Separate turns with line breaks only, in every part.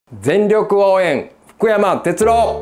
全力応援福山哲郎。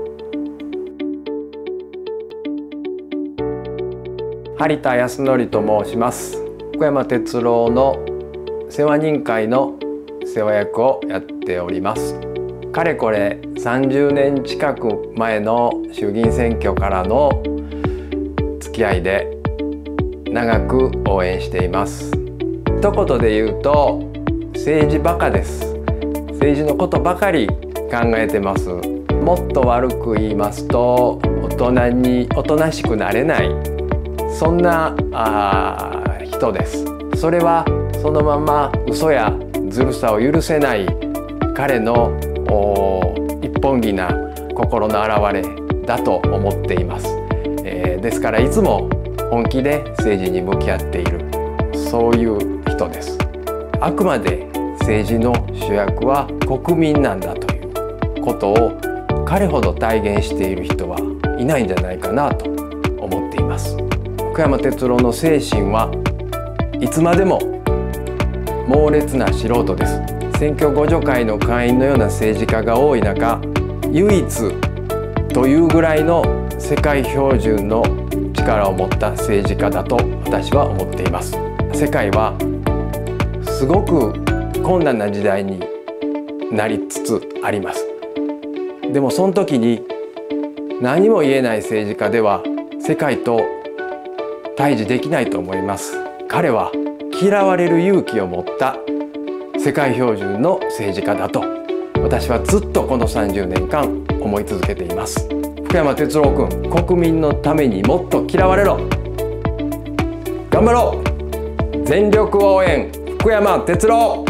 張田康則と申します。福山哲郎の世話人会の世話役をやっております。かれこれ30年近く前の衆議院選挙からの付き合いで長く応援しています。一言で言うと政治バカです。政治のことばかり考えてます。もっと悪く言いますとおとなしくなれない、そんな人です。それはそのまま嘘やずるさを許せない彼の一本気な心の表れだと思っています。ですからいつも本気で政治に向き合っている、そういう人です。あくまで政治の主役は国民なんだということを彼ほど体現している人はいないんじゃないかなと思っています。福山哲郎の精神はいつまでも猛烈な素人です。選挙互助会の会員のような政治家が多い中、唯一というぐらいの世界標準の力を持った政治家だと私は思っています。世界はすごく困難な時代になりつつあります。でもその時に何も言えない政治家では世界と対峙できないと思います。彼は嫌われる勇気を持った世界標準の政治家だと私はずっとこの30年間思い続けています。福山哲郎君、国民のためにもっと嫌われろ。頑張ろう。全力応援福山哲郎。